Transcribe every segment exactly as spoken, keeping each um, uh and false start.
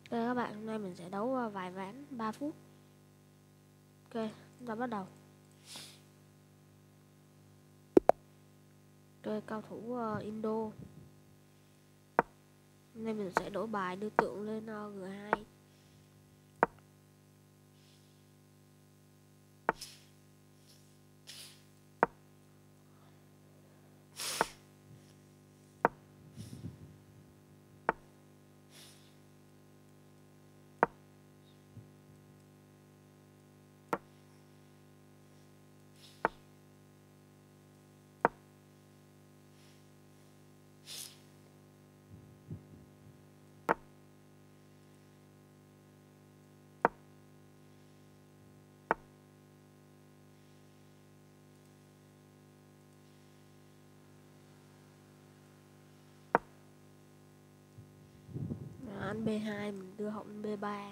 Ok các bạn, hôm nay mình sẽ đấu uh, vài ván ba phút. Ok, chúng ta bắt đầu. Ok, cao thủ uh, Indo. Hôm nay mình sẽ đổi bài đưa tượng lên uh, G hai. Anh B hai, mình đưa hậu lên B ba.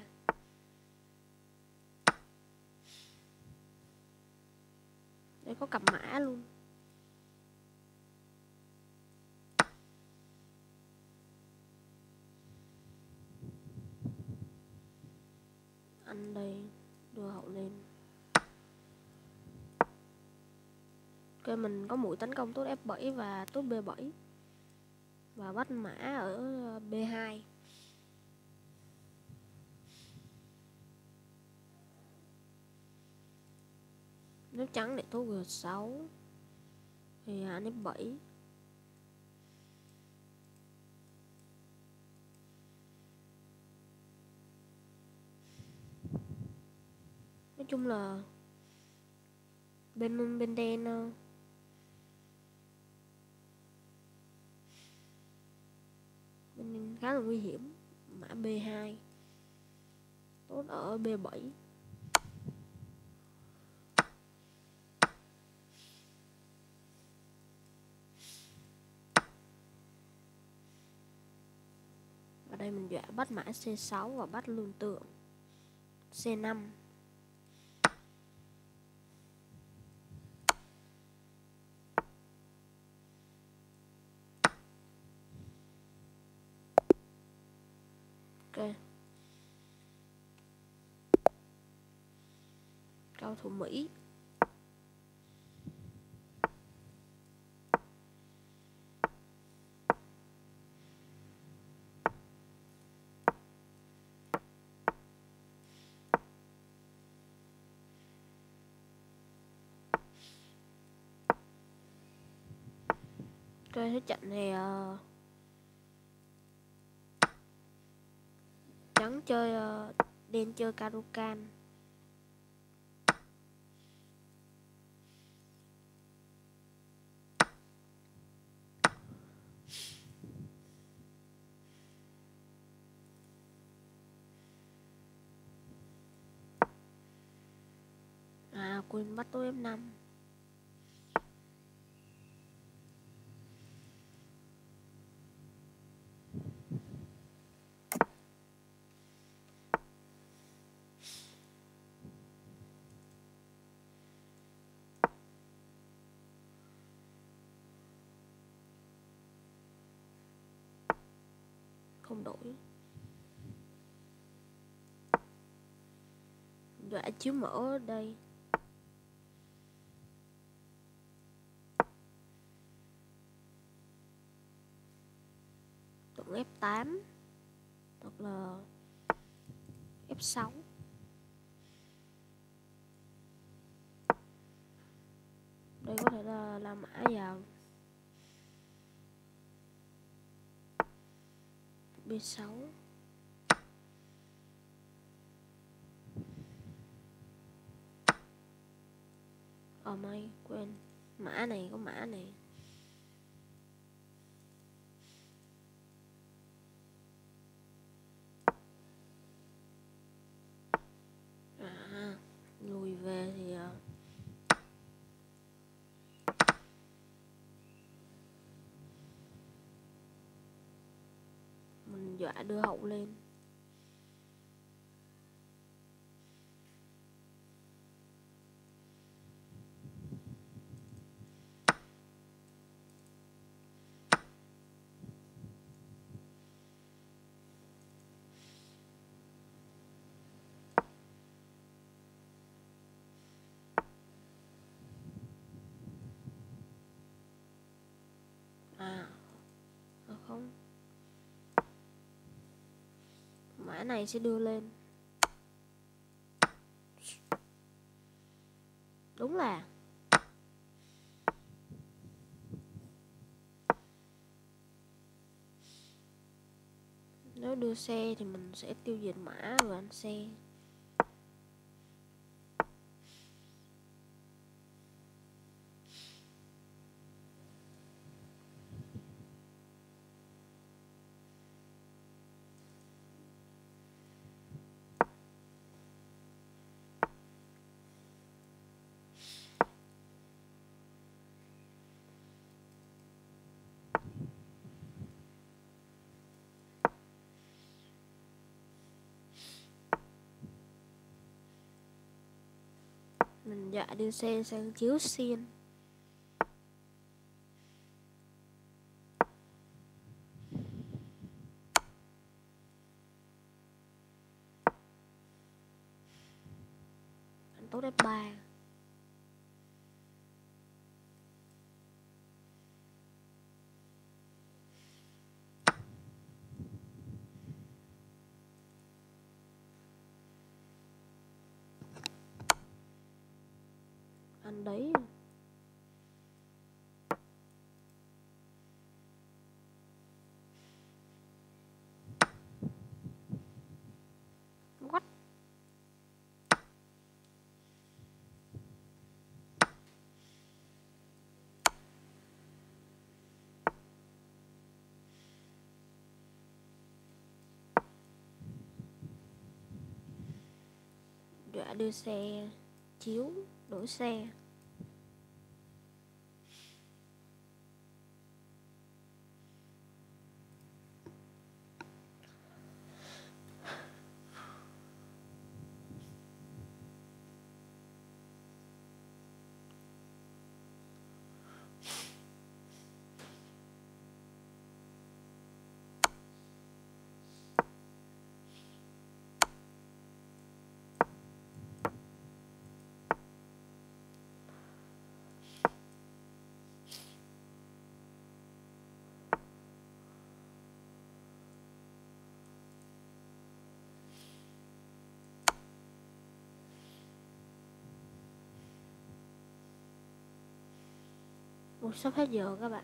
Đây có cặp mã luôn. Anh đây đưa hậu lên. Ok, mình có mũi tấn công tốt F bảy và tốt B bảy. Và bắt mã ở B hai. Nếu trắng để tốt G sáu thì anh F bảy. Nói chung là bên bên đen bên khá là nguy hiểm. Mã B hai tốt ở B bảy. Ở đây mình dọa bắt mã C sáu và bắt luôn tượng C năm. Ok. Cao thủ Mỹ. Ok, thế trận này uh, trắng chơi uh, đen chơi Karukan. À quên bắt tôi F năm. Không đổi. Dọa chiếu mở ở đây. Tượng F tám hoặc là F sáu. Đây có thể là làm mã vào B sáu. Ờ may quên, mã này có mã này. À lùi về thì uh, mình dọa đưa hậu lên. mã này sẽ đưa lên. Đúng là nếu đưa xe thì mình sẽ tiêu diệt mã rồi ăn xe. Mình dạ đưa xe sang chiếu xiên. Anh tốt ép ba. Anh đấy. What? Dạ đưa xe chiếu đổi xe. Ủa, sắp hết giờ các bạn.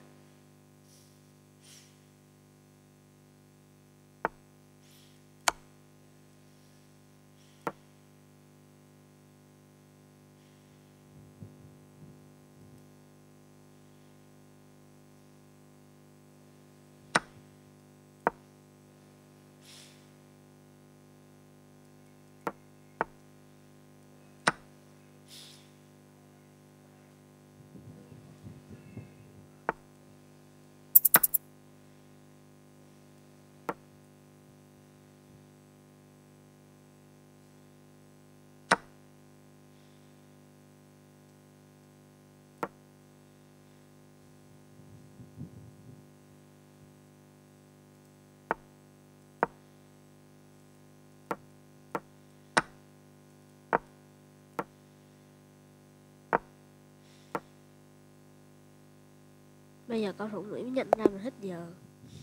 Bây giờ cầu thủ Mỹ mới nhận ra mình hết giờ.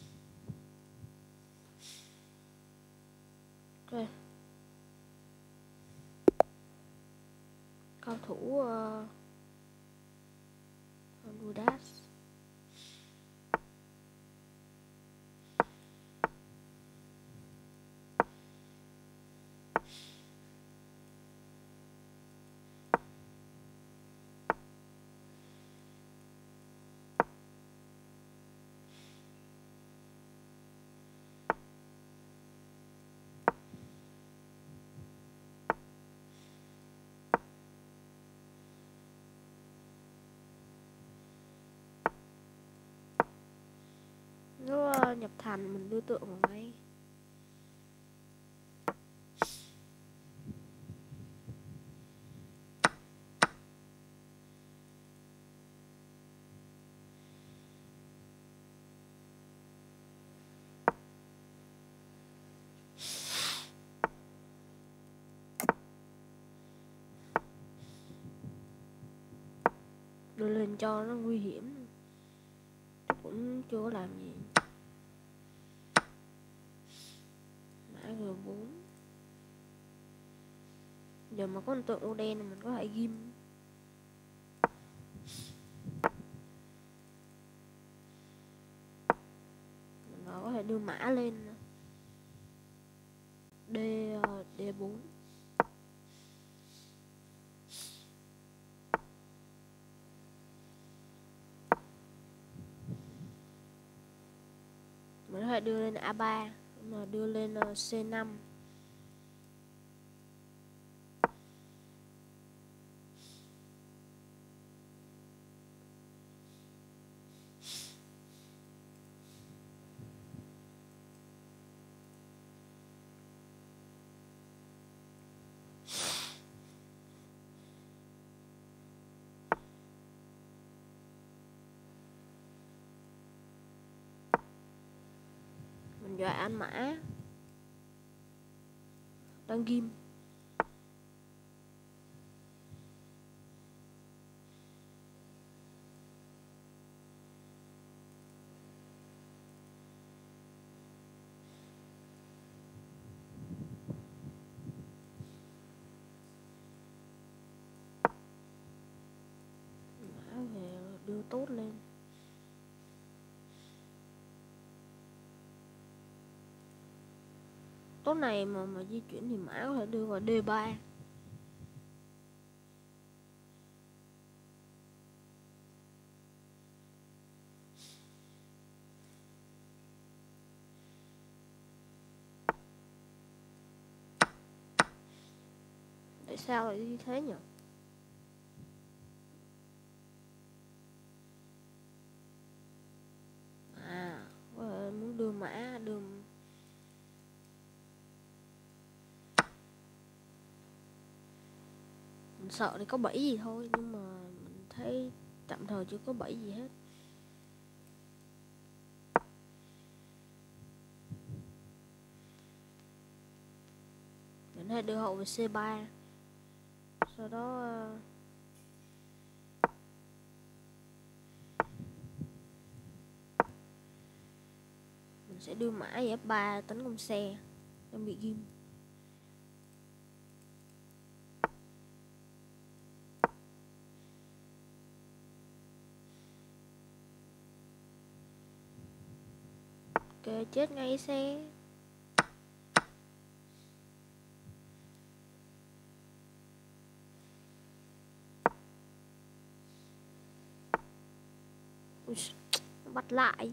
Ok. Cầu thủ uh, Honduras. Nếu uh, nhập thành mình đưa tượng vào ngay. Đưa lên cho nó nguy hiểm. Cũng chưa có làm gì. Mã G bốn. Giờ mà có hình tượng ô đen thì mình có thể ghim. Mình có thể đưa mã lên D D4. Mình có thể đưa lên A ba, mà đưa lên C năm. Mình dọa anh mã đang ghim. Mã về đưa tốt lên. Tốt này mà mà di chuyển thì mã có thể đưa vào D ba. Tại sao lại như thế nhỉ? À, có thể muốn đưa mã đưa. Mình sợ thì có bẫy gì thôi, nhưng mà mình thấy tạm thời chưa có bẫy gì hết. Mình hay đưa hậu về C ba. Sau đó mình sẽ đưa mã về F ba tấn công xe đang bị ghim. Ok, chết ngay xe. Ui, nó bắt lại.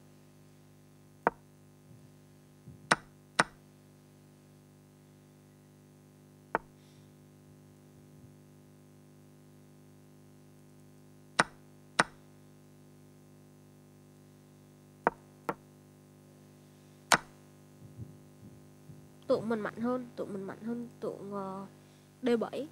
Tượng mình mạnh hơn, tượng mình mạnh hơn tượng uh, D bảy.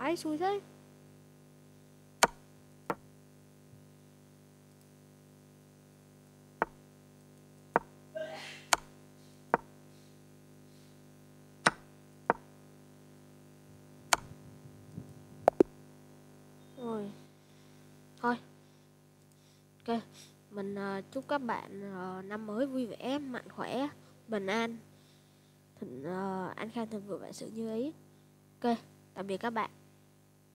vãi xui thế. Rồi thôi, ok, mình uh, chúc các bạn uh, năm mới vui vẻ, mạnh khỏe, bình an, thịnh uh, an khang thịnh vượng vạn sự như ý. Ok, tạm biệt các bạn.